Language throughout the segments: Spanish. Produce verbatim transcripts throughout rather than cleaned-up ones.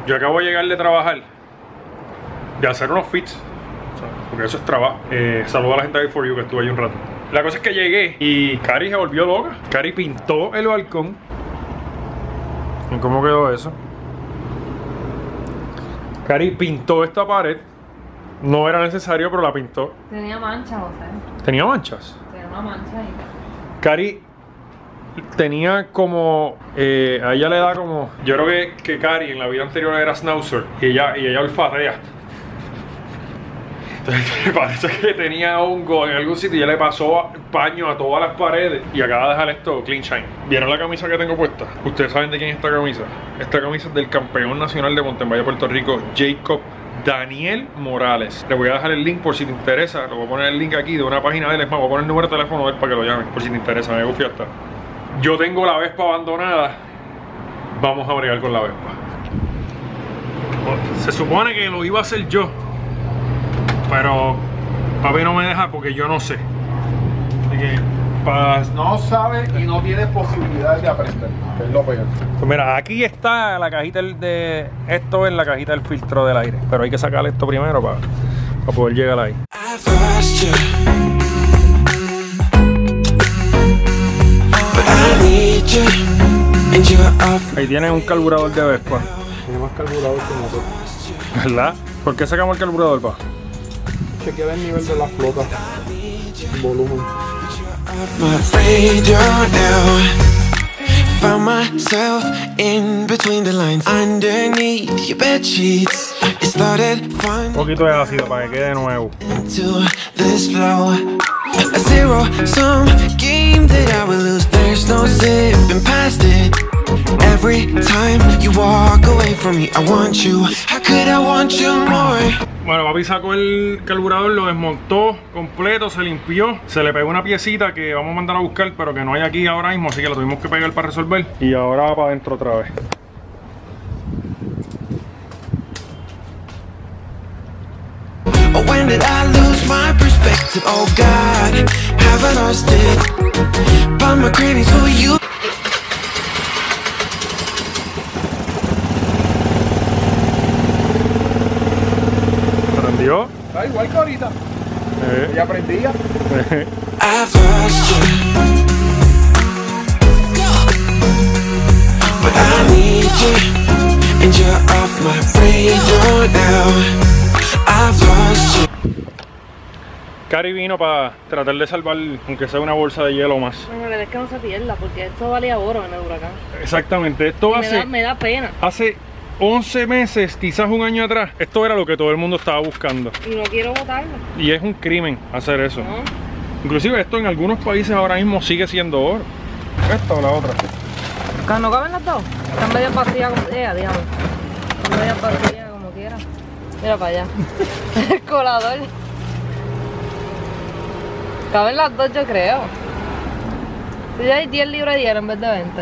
Yo acabo de llegar de trabajar, de hacer unos fits, porque eso es trabajo. Eh, saludo a la gente de For You que estuve ahí un rato. La cosa es que llegué y Cari se volvió loca. Cari pintó el balcón. ¿Y cómo quedó eso? Cari pintó esta pared. No era necesario, pero la pintó. Tenía manchas, José. ¿Tenía manchas? Tenía una mancha ahí. Cari tenía como... Eh, a ella le da como... Yo creo que, que Cari en la vida anterior era schnauzer. Y ella, y ella olfatea. Entonces me parece que tenía hongo en algún sitio y ella le pasó paño a todas las paredes. Y acaba de dejar esto clean shine. ¿Vieron la camisa que tengo puesta? Ustedes saben de quién es esta camisa. Esta camisa es del campeón nacional de mountain bike de Puerto Rico, Jacob Daniel Morales. Le voy a dejar el link por si te interesa. Le voy a poner el link aquí de una página de él. Es más, voy a poner el número de teléfono de él para que lo llamen, por si te interesa. Me gusta hasta. Yo tengo la Vespa abandonada. Vamos a bregar con la Vespa. Se supone que lo iba a hacer yo, pero papi no me deja porque yo no sé. Así que para... No sabe y no tiene posibilidad de aprender. Es lo peor. Pues mira, aquí está la cajita de... Esto es la cajita del filtro del aire, pero hay que sacarle esto primero para, para poder llegar ahí. Ahí tienes un carburador de Vespa. Tiene más carburador que motor. ¿Verdad? ¿Por qué sacamos el carburador, pa? Chequea el nivel de la flota. El volumen. Found myself in between the lines underneath your bed sheets. It started fun. Un poquito de ácido para que quede nuevo. Into this flow. A zero sum game that I will lose. There's no zipping past it. Every time you walk away from me, I want you. How could I want you more? Bueno, papi sacó el carburador, lo desmontó completo, se limpió. Se le pegó una piecita que vamos a mandar a buscar, pero que no hay aquí ahora mismo, así que lo tuvimos que pegar para resolver. Y ahora va para adentro otra vez. Oh, when did I lose my perspective? Oh God, have I lost it? But my cravings for you. ¿Prendió? Está igual que ahorita. Eh. Ya prendía. I've lost you, but I need you, and you're off my radar now. I've lost you. Cari vino para tratar de salvar, aunque sea una bolsa de hielo más. No, la verdad es que no se pierda, porque esto valía oro en el huracán. Exactamente, esto Me hace... da, me da pena. Hace once meses, quizás un año atrás, esto era lo que todo el mundo estaba buscando. Y no quiero botarlo. Y es un crimen hacer eso. No. Inclusive esto en algunos países ahora mismo sigue siendo oro. ¿Esta o la otra? ¿No caben las dos? Están medio vacías como ella, digamos. Están medio vacías como quiera. Mira para allá. El colador. Caben las dos, yo creo. Si ya hay diez libras de hielo en vez de veinte.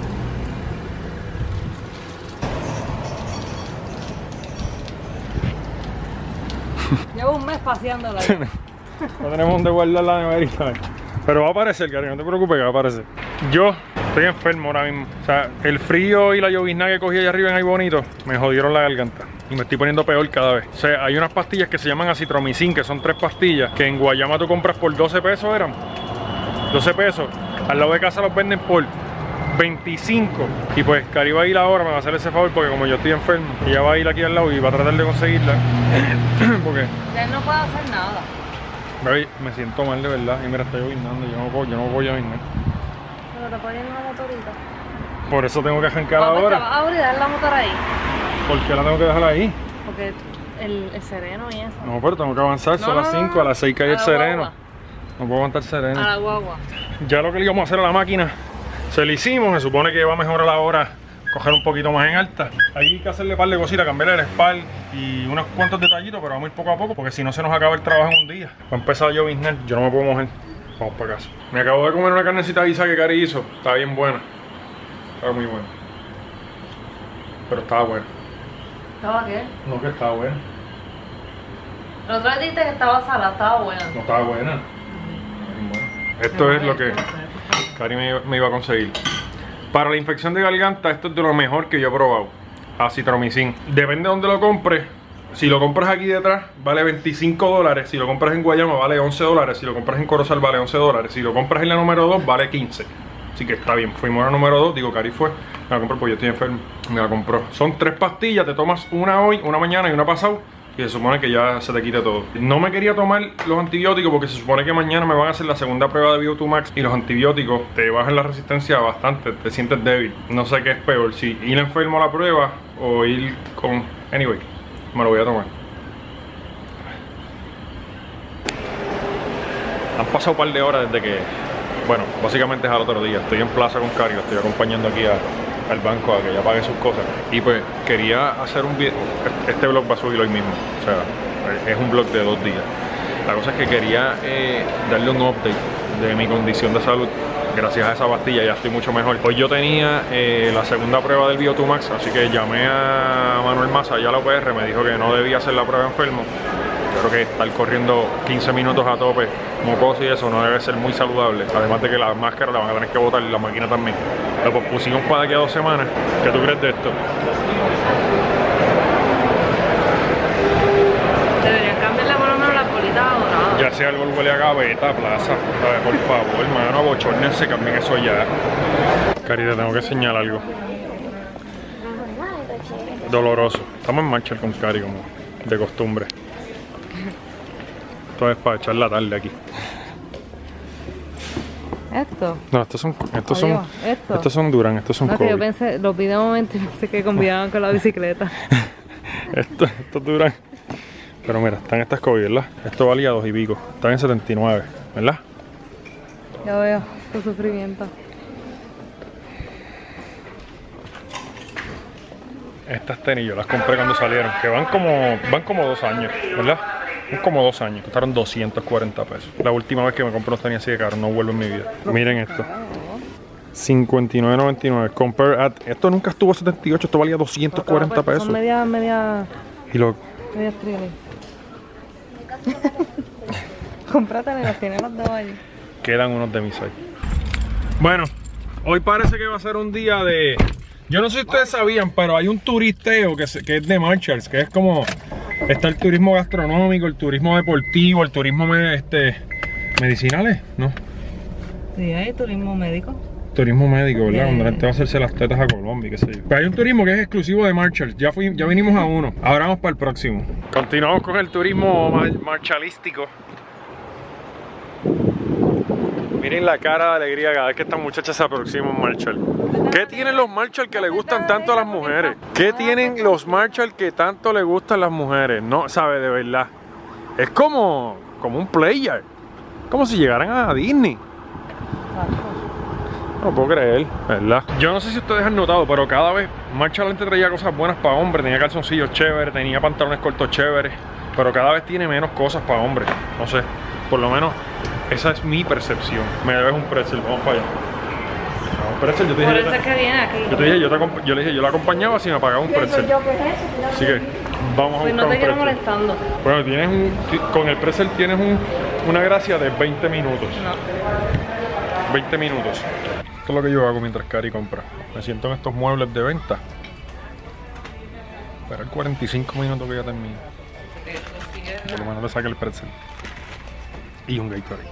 Llevo un mes paseándola. No tenemos donde guardar la neverita. Pero va a aparecer, Cari, no te preocupes que va a aparecer. Yo estoy enfermo ahora mismo. O sea, el frío y la llovizna que cogí allá arriba en Ay Bonito me jodieron la garganta. Y me estoy poniendo peor cada vez. O sea, hay unas pastillas que se llaman acitromicin, que son tres pastillas, que en Guayama tú compras por doce pesos, eran. doce pesos. Al lado de casa los venden por veinticinco. Y pues Cari va a ir ahora, me va a hacer ese favor porque como yo estoy enfermo, ella va a ir aquí al lado y va a tratar de conseguirla. Porque Ya no puedo hacer nada. baby, me siento mal de verdad. Y mira, está lloviznando, yo no puedo, yo no voy a lloviznar. Pero te ponen una motorita. Por eso tengo que arrancar Vamos, ahora. vas a abrir y dejar la motor ahí. ¿Por qué la tengo que dejar ahí? Porque el, el sereno y eso. No, pero tengo que avanzar, son No, las no, cinco, no. a las seis cae A el la sereno. guagua. No puedo aguantar sereno. A la guagua. Ya lo que le íbamos a hacer a la máquina se le hicimos, se supone que va a mejorar ahora, coger un poquito más en alta. Hay que hacerle un par de cositas, cambiarle el spal y unos cuantos detallitos, pero vamos a ir poco a poco porque si no se nos acaba el trabajo en un día. Va a empezar a lloviznar, yo no me puedo mojar. Vamos para casa. Me acabo de comer una carnecita guisa que Cari hizo, estaba bien buena. Estaba muy buena. Pero estaba buena. ¿Estaba qué? No, que estaba buena. El otro día dijiste que estaba salada, estaba buena. No estaba buena. Bien buena. Esto es lo que Cari me, me iba a conseguir. Para la infección de garganta, esto es de lo mejor que yo he probado. acitromicin. Depende de dónde lo compres. Si lo compras aquí detrás, vale veinticinco dólares. Si lo compras en Guayama, vale once dólares. Si lo compras en Corozal, vale once dólares. Si lo compras en la número dos, vale quince. Así que está bien. Fuimos a la número dos. Digo, Cari fue. Me la compró porque yo estoy enfermo. Me la compró. Son tres pastillas. Te tomas una hoy, una mañana y una pasado. Y se supone que ya se te quite todo. No me quería tomar los antibióticos porque se supone que mañana me van a hacer la segunda prueba de B O dos Max. Y los antibióticos te bajan la resistencia bastante. Te sientes débil. No sé qué es peor. Si ir enfermo a la prueba o ir con... Anyway, me lo voy a tomar. Han pasado un par de horas desde que... Bueno, básicamente es al otro día. Estoy en plaza con Cari. Estoy acompañando aquí a... al banco a que ya pague sus cosas. Y pues quería hacer un video. Este vlog va a subir hoy mismo. O sea, es un vlog de dos días. La cosa es que quería eh, darle un update de mi condición de salud. Gracias a esa pastilla ya estoy mucho mejor. Hoy yo tenía eh, la segunda prueba del B O dos Max, así que llamé a Manuel Maza, allá a la U P R, me dijo que no debía hacer la prueba enfermo. Creo que estar corriendo quince minutos a tope, mocoso y eso no debe ser muy saludable. Además de que la máscara la van a tener que botar y la máquina también. Lo pusimos para de aquí a dos semanas. ¿Qué tú crees de esto? Deberían cambiarle por lo menos la bolita dorada. Ya sea algo huele a gaveta, plaza. ¿Sabes? Por favor, hermano, abochórnense, cambien eso ya. Cari, te tengo que enseñar algo. Doloroso. Estamos en marcha con Cari como de costumbre. Esto es para echar la tarde aquí. ¿Esto? No, estos son, estos son, Adiós, ¿esto? estos son Durán, estos son No, que yo Kobe. pensé, los vi de momento y pensé que combinaban con la bicicleta. Estos, estos Durán. Pero mira, están estas Kobe, ¿verdad? Esto valía dos y pico. Están en setenta y nueve, ¿verdad? Ya veo, tu sufrimiento. Estas tenis yo las compré cuando salieron, que van como, van como dos años, ¿verdad? Son como dos años, costaron doscientos cuarenta pesos. La última vez que me compré unos tenis así de caro, no vuelvo en mi vida. Miren esto. cincuenta y nueve noventa y nueve. Compare at. Esto nunca estuvo a setenta y ocho, esto valía doscientos cuarenta pesos. Son media, media, Y lo... media estrella. Cómpratela, las tienes las dos allí. Quedan unos de mis ahí. Bueno, hoy parece que va a ser un día de... Yo no sé si ustedes sabían, pero hay un turisteo que, se, que es de Marshalls, que es como... Está el turismo gastronómico, el turismo deportivo, el turismo me, este, medicinales, ¿no? Sí, hay turismo médico. Turismo médico, ¿verdad? Yeah. Cuando la gente va a hacerse las tetas a Colombia, qué sé yo. Pero hay un turismo que es exclusivo de Marshalls. Ya, fui, ya vinimos a uno. Ahora vamos para el próximo. Continuamos con el turismo mar marshallístico. Miren la cara de alegría cada vez que esta muchacha se aproxima a un Marshall. ¿Qué tienen los Marshall que le gustan tanto a las mujeres? ¿Qué tienen los Marshall que tanto le gustan a las mujeres? No, sabe, de verdad. Es como, como un player. Como si llegaran a Disney. No puedo creer, ¿verdad? Yo no sé si ustedes han notado, pero cada vez Marshall antes traía cosas buenas para hombres. Tenía calzoncillos chéveres, tenía pantalones cortos chéveres. Pero cada vez tiene menos cosas para hombres. No sé, por lo menos esa es mi percepción. Me debes un pretzel, vamos para allá. Un pretzel, yo te dije, Por yo eso te, es que viene aquí. yo te dije, yo, te, yo le dije, yo la acompañaba si me pagaba un pretzel. Así que vamos a Pues buscar no te un quiero pretzel. molestando. Bueno, tienes un, con el pretzel tienes un, una gracia de veinte minutos. No. veinte minutos. Esto es lo que yo hago mientras Cari compra. Me siento en estos muebles de venta. Esperar cuarenta y cinco minutos que ya termine. Por lo menos le saque el pretzel. Y un Gatorade.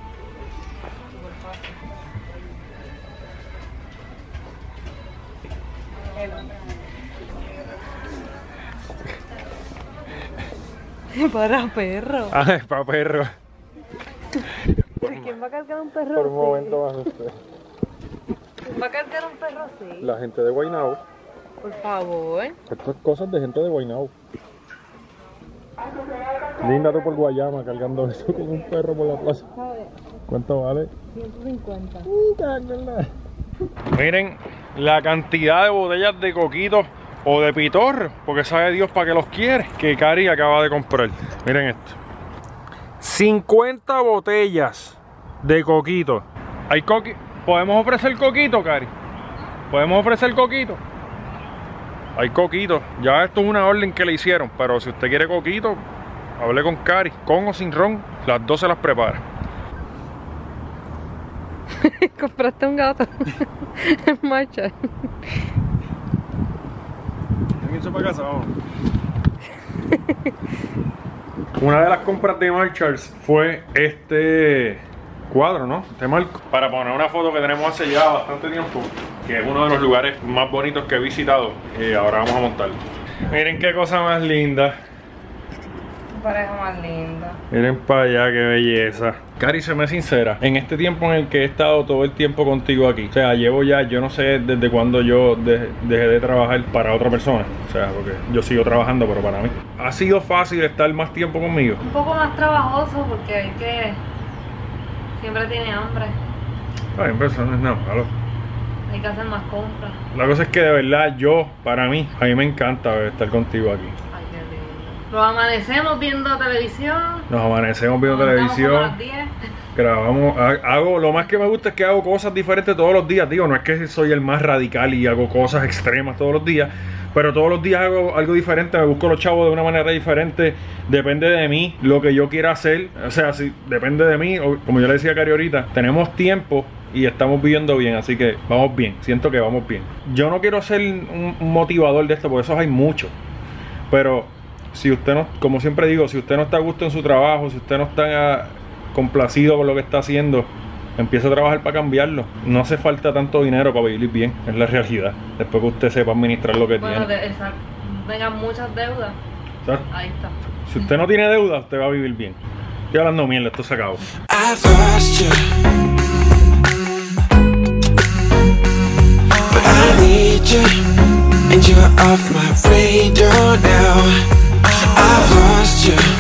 Para perro. Ah, es para perro. ¿Quién va a cargar un perro Por un así? momento más usted. ¿Quién va a cargar un perro así? La gente de Guaynabo. Por favor. Estas cosas de gente de Guaynabo. Linda tú por Guayama cargando eso con un perro por la plaza. ¿Cuánto vale? ciento cincuenta. Miren la cantidad de botellas de coquito o de pitorro, porque sabe Dios para qué los quiere, que Cari acaba de comprar. Miren esto. cincuenta botellas de coquito. ¿Hay coqui ¿Podemos ofrecer coquito, Cari? ¿Podemos ofrecer coquito? Hay coquito. Ya esto es una orden que le hicieron, pero si usted quiere coquito, hable con Cari, con o sin ron, las dos se las prepara. Compraste un gato en marcha. permiso para casa, vamos. Una de las compras de Marshalls fue este cuadro, ¿no? Este marco, para poner una foto que tenemos hace ya bastante tiempo, que es uno de los lugares más bonitos que he visitado, y ahora vamos a montarlo. Miren qué cosa más linda. Pareja más linda. Miren para allá, qué belleza. Cari, séme sincera, en este tiempo en el que he estado todo el tiempo contigo aquí, o sea, llevo ya, yo no sé desde cuándo yo de, dejé de trabajar para otra persona, o sea, porque yo sigo trabajando, pero para mí. ¿Ha sido fácil estar más tiempo conmigo? Un poco más trabajoso porque hay que... Siempre tiene hambre. Ay, pero eso no es nada malo. Hay que hacer más compras. La cosa es que de verdad yo, para mí, a mí me encanta estar contigo aquí. Ay, qué lindo. Nos amanecemos viendo televisión. Nos amanecemos viendo Nos levantamos televisión. como a las diez. Grabamos, ha- hago, lo más que me gusta es que hago cosas diferentes todos los días, digo, no es que soy el más radical y hago cosas extremas todos los días, pero todos los días hago algo diferente, me busco los chavos de una manera diferente, depende de mí, lo que yo quiera hacer, o sea, si depende de mí, o, como yo le decía a Cari ahorita, tenemos tiempo y estamos viviendo bien, así que vamos bien, siento que vamos bien. Yo no quiero ser un, un motivador de esto, porque esos hay muchos, pero si usted no, como siempre digo, si usted no está a gusto en su trabajo, si usted no está complacido con lo que está haciendo, empieza a trabajar para cambiarlo. No hace falta tanto dinero para vivir bien, es la realidad. Después que usted sepa administrar lo que Bueno, tiene. de, exacto. Vengan muchas deudas. ¿Sabes? Ahí está. Si usted no tiene deuda, usted va a vivir bien. Estoy hablando mierda, esto se acabó. I've lost you, but I need you, and you're off my radar now. I've lost you.